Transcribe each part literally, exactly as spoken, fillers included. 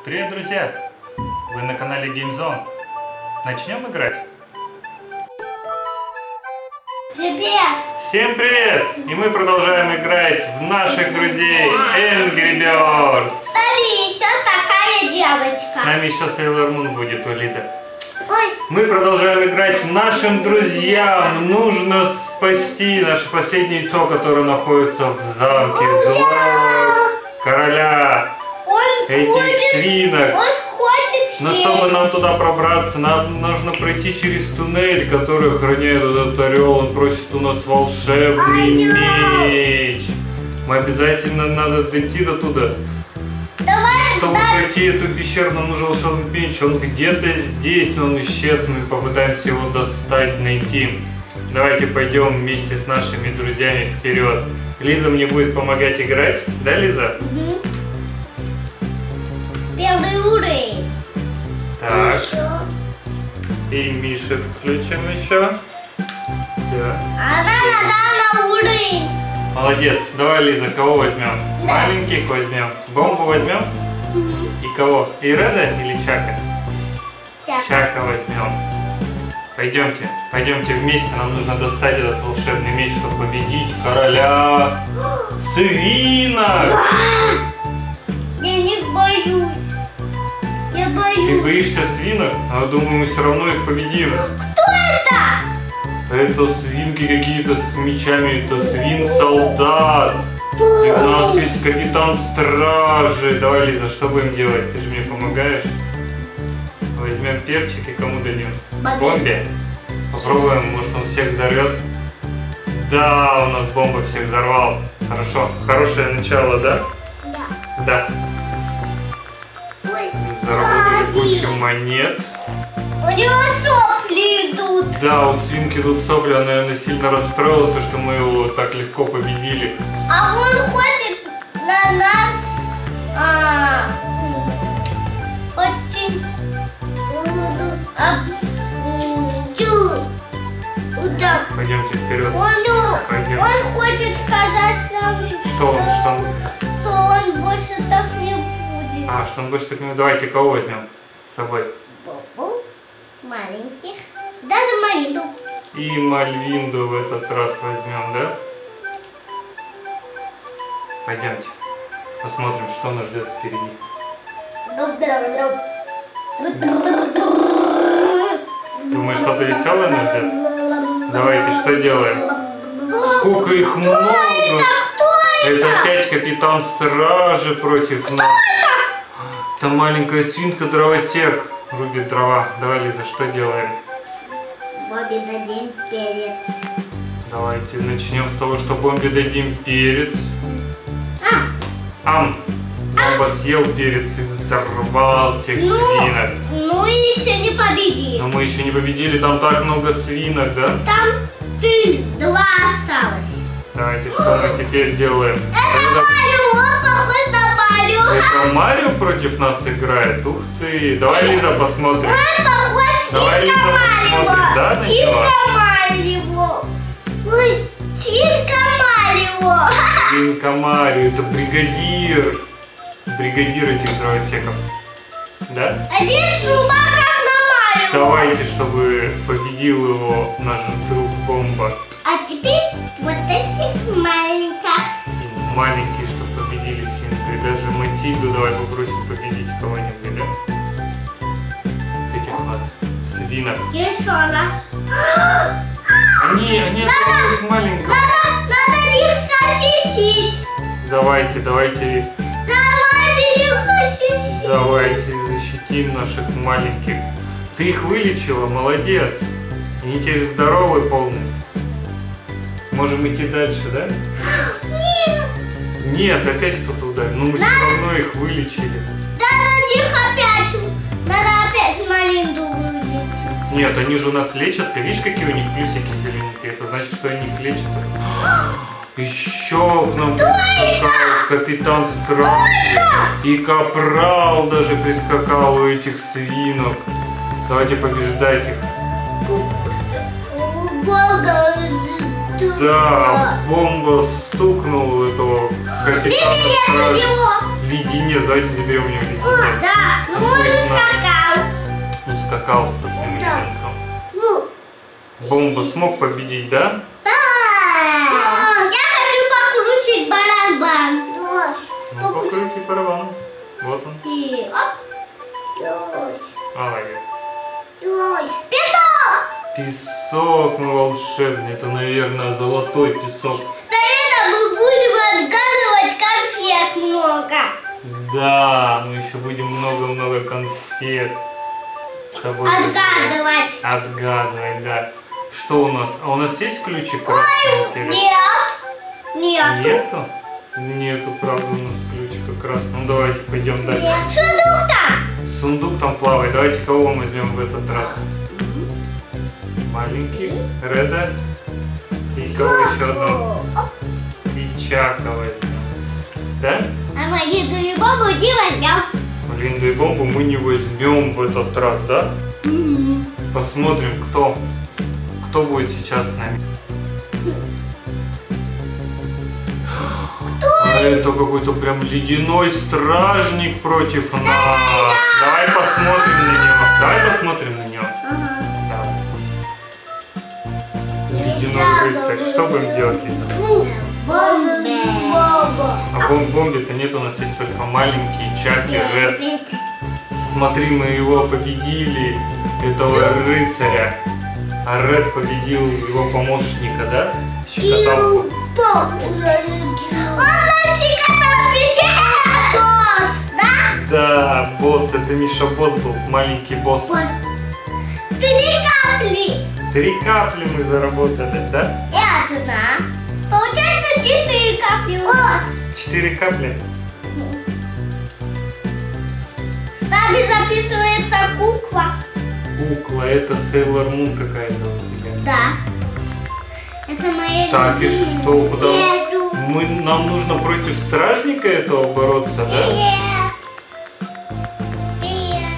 Привет, друзья! Вы на канале GameZone. Начнем играть? Привет! Всем привет! И мы продолжаем играть в наших друзей Angry Birds. С нами еще такая девочка. С нами еще Sailor Moon будет у Лизы. Ой. Мы продолжаем играть нашим друзьям. Нужно спасти наше последнее яйцо, которое находится в замке злого короля. Он этих хочет, свинок. Он хочет Но есть. чтобы нам туда пробраться, нам нужно пройти через туннель, который охраняет этот орел. Он просит у нас волшебный меч. Мы обязательно надо дойти до туда. Давай, Чтобы да. пройти эту пещеру, нам нужен волшебный меч. Он где-то здесь, но он исчез. Мы попытаемся его достать, найти. Давайте пойдем вместе с нашими друзьями вперед. Лиза мне будет помогать играть. Да, Лиза? Угу. Первый уровень. Так. Еще. И Мише включим еще. Все. Она нажала на уровень. Молодец. Давай, Лиза, кого возьмем? Да. Маленьких возьмем. Бомбу возьмем? Угу. И кого? И Реда или Чака? Чака. Чака возьмем. Пойдемте, пойдемте вместе. Нам нужно достать этот волшебный меч, чтобы победить короля свинок. Я не боюсь. Я боюсь. Ты боишься свинок? А я думаю, мы все равно их победим. Кто это? Это свинки какие-то с мечами, это свин-солдат. И у нас есть капитан стражи. Давай, Лиза, что будем делать? Ты же мне помогаешь. Возьмем перчик и кому дадим? Бомбе. Попробуем, может он всех взорвет. Да, у нас бомба всех взорвал. Хорошо, хорошее начало, да? Да. Да. Ой. Заработали Ай. кучу монет. У него сопли идут. Да, у свинки тут сопли, он, наверное, сильно расстроился, что мы его так легко победили. А он хочет на нас а, очень а, чу, вот так. Пойдемте вперед. Он, Пойдем. он хочет сказать нам, Что он, что он? что он больше так не будет. А, что он больше так не... Давайте кого возьмем с собой? Бобу, маленьких, даже Малинду. И Мальвинду в этот раз возьмем, да? Пойдемте. Посмотрим, что нас ждет впереди. Думаешь, что-то веселое нас ждет? Давайте, что делаем? Сколько их много! Кто это? Это опять капитан стражи против нас. Это маленькая свинка дровосек рубит дрова. Давай, Лиза, что делаем? Бобби дадим перец. Давайте начнем с того, что Бомбе дадим перец. А, Ам! Бомба съел перец и взорвал всех Ну. свинок. ну и еще не победил. Но мы еще не победили, там так много свинок, да? Там ты два осталось. Давайте, что мы теперь делаем? Это Это, Марио, он похож на Марио. это Марио против нас играет? Ух ты! Давай, Лиза, посмотрим. Он похож Давай, Тинка Лиза, посмотрим, да, Марио. на Тинка Марио. Ой, Тинка Марио. Свинка Марио, это бригадир. Бригадир этих дровосеков. Да? Один зуба как на Марио. Давайте, чтобы победил его наш друг Бомба. А теперь вот этих маленьких. И маленькие, чтобы победили свинку. И даже Матильду давай попросим победить кого-нибудь, да? Этих вот свинок. Еще раз. Они, они атакуют маленького. Надо, надо их защитить. Давайте, давайте, Давайте их защитить. давайте защитим наших маленьких. Ты их вылечила, молодец. Они теперь здоровы полностью. Можем идти дальше, да? Нет. Нет, опять кто-то ударил. Но мы все равно их вылечили. Надо их опять. Надо опять Малинду вылечить. Нет, они же у нас лечатся. Видишь, какие у них плюсики зелененькие? Это значит, что они их лечатся. Еще к нам прискакал капитан стражи. И капрал даже прискакал у этих свинок. Давайте побеждать их. Бога. Да, Бомба стукнул этого капитана Лиза, нет, у стражи. него. Леденец, давайте заберем у него леденец. О, да, ну он ускакал. Ускакал со своим Да. леденцом. Ну, Бомба смог победить, да? да. Я хочу покрутить барабан. Ну, покрути барабан. Вот он. И оп. Молодец. Песок! Песок мой волшебный. Это, наверное, золотой песок. Да это мы будем отгадывать конфет много. Да, мы еще будем много-много конфет с собой. Отгадывать. Отгадывать, да. Что у нас? А у нас есть ключик? Ой, нет. Нет. Нету? Нету, правда, у нас ключика красного. Ну давайте пойдем дальше. Сундук там. Сундук там плавает. Давайте кого мы возьмем в этот раз? Маленький, Реда и кого еще одного? И Чака возьмем. Да? А мы Линду и Бобу не возьмем. Линду и Бомбу мы не возьмем в этот раз, да? Посмотрим, кто, кто будет сейчас с нами. А это какой-то прям ледяной стражник против нас. Давай посмотрим на него. Давай посмотрим на него. Ага. Да. Ледяной рыцарь. Что будем делать, Лиза? Бомбе. А бом бомбе-то нет, у нас есть только маленький Чак и Ред. Смотри, мы его победили, этого рыцаря. А Ред победил его помощника, да? Щекоталку. Он нас щекотал, да? Да, босс, это Миша Босс был, маленький босс. Босс. Три капли. Три капли мы заработали, да? И одна. Получается четыре капли у нас. Четыре капли? С нами записывается кукла. Кукла, это Сейлор Мун какая-то у тебя. Да. Это моя Так, и любимая. что, куда? Еду. Мы, нам нужно против стражника этого бороться, да? Привет. Привет.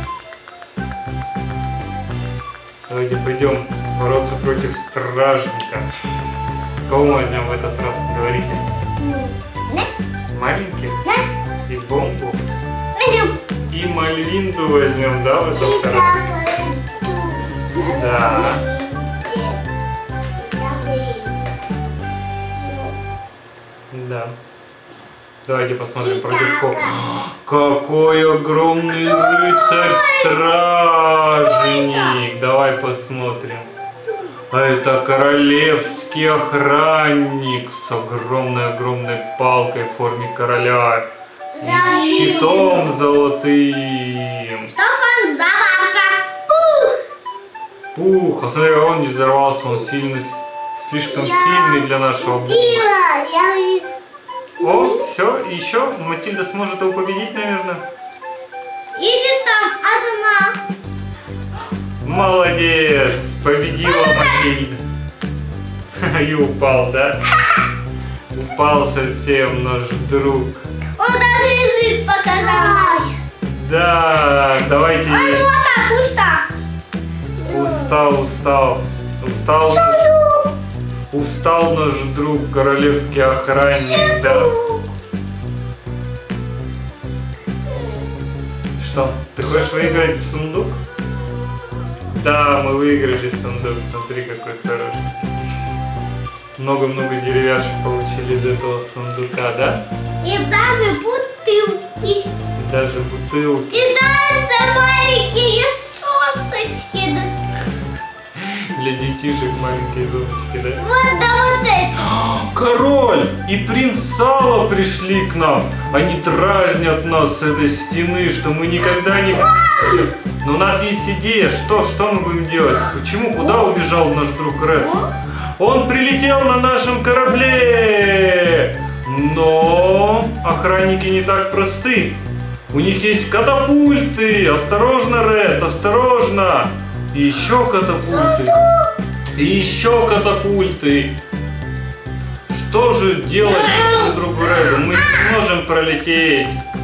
Давайте пойдем бороться против стражника. Кого мы возьмем в этот раз? Говорите. Да? Маленьких? Да? И бомбу? Пойдем. И Мальвинду возьмем, да, в этот раз? Да. Да. Давайте посмотрим против кого. Какой огромный рыцарь-стражник! Давай посмотрим. А это королевский охранник с огромной-огромной палкой в форме короля. И с щитом золотым. Чтоб он взорвался. Пух! Пух, а смотри, он не взорвался, он сильный, слишком Я сильный для нашего бога. Дила, я... О, все, еще Матильда сможет его победить, наверное. Видишь, там одна. Молодец, победила Матильда. И упал, да? Упал совсем наш друг. Он даже язык показал. Да, давайте. Он вот так устал. Устал, устал. Устал наш, устал наш друг, королевский охранник, да? Что, ты хочешь выиграть сундук? Да, мы выиграли сундук, смотри, какой хороший. Много-много деревяшек получили из этого сундука, да? И даже бутылки. И даже бутылки. И даже маленькие сосочки. Да. Для детишек маленькие зоночки, да? Вот, да, вот эти. Король и принц Сало пришли к нам. Они дразнят нас с этой стены, что мы никогда не хотели. Но у нас есть идея, что, что мы будем делать? Почему, куда убежал наш друг Ред? Он прилетел на нашем корабле. Но охранники не так просты. У них есть катапульты. Осторожно, Ред, осторожно. И еще катапульты. И еще катапульты. Что же делать нашему другу Реду? Мы не сможем пролететь.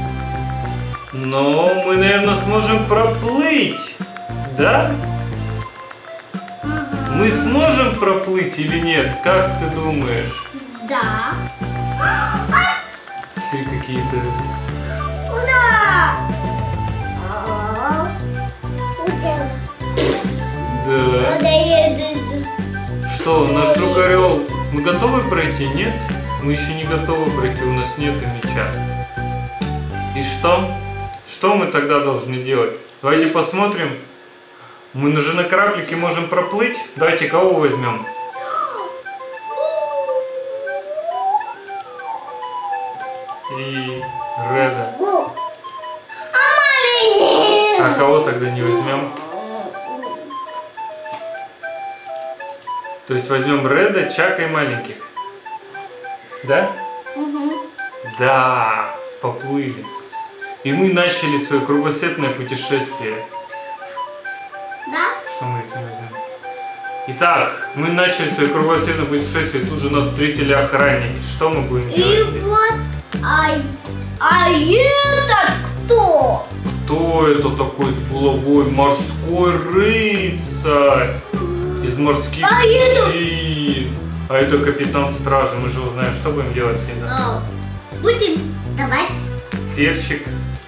Но мы, наверное, сможем проплыть. Да? Мы сможем проплыть или нет? Как ты думаешь? Да. Смотри, какие-то Куда? А, куда? Да. Куда едет? Что, наш друг Орел, мы готовы пройти? Нет? Мы еще не готовы пройти, у нас нет мяча. И что? Что мы тогда должны делать? Давайте посмотрим. Мы же на кораблике можем проплыть. Давайте кого возьмем? И Реда. А маленький? А кого тогда не возьмем? То есть возьмем Реда, Чака и маленьких. Да? Угу. Да, поплыли. И мы начали свое кругосветное путешествие. Да? Что мы их не возьмем? Итак, мы начали свое кругосветное путешествие, и тут же нас встретили охранники. Что мы будем И делать здесь? вот, а, а этот кто? Кто это такой с булавой? Морской рыцарь из морских А это- путей. А это капитан стражи. Мы же узнаем, что будем делать, Лиза. А, будем давать. Перчик.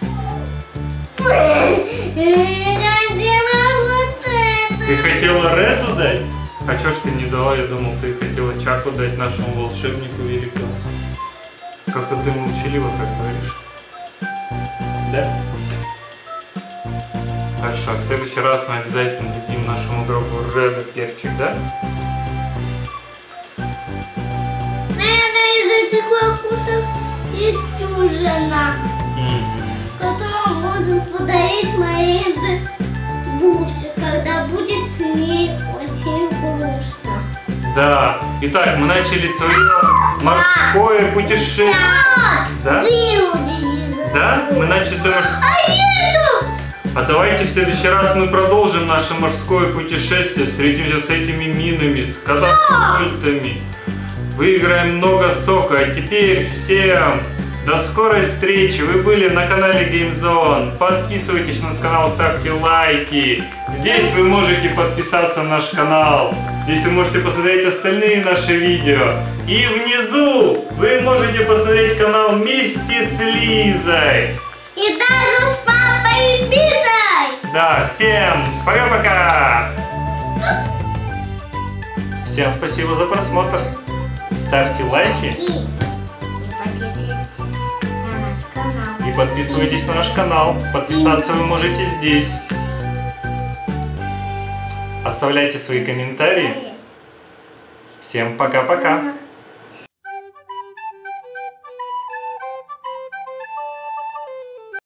Ты хотела Реду дать? А чё ж ты не дала? Я думал, ты хотела Чаку дать, нашему волшебнику великому. Как-то ты молчаливо так говоришь. Да? Хорошо, в следующий раз мы обязательно дадим нашему другу Реду перчик, да? Наверное, из этих лакусов и тюжина, Мгм. которую можно подарить моей душе, когда будет с ней очень грустно. Да. Итак, мы начали свое морское путешествие. Да? Да? Мы начали свое морское... А это? А давайте в следующий раз мы продолжим наше морское путешествие, встретимся с этими минами, с катапультами, выиграем много сока. А теперь всем до скорой встречи. Вы были на канале GameZone. Подписывайтесь на канал, ставьте лайки. Здесь вы можете подписаться на наш канал. Здесь вы можете посмотреть остальные наши видео. И внизу вы можете посмотреть канал вместе с Лизой. И даже с папой и с Лизой. Да, всем пока-пока! Всем спасибо за просмотр. Ставьте лайки И подписывайтесь на наш канал. и подписывайтесь на наш канал. Подписаться вы можете здесь. Оставляйте свои комментарии. Всем пока-пока.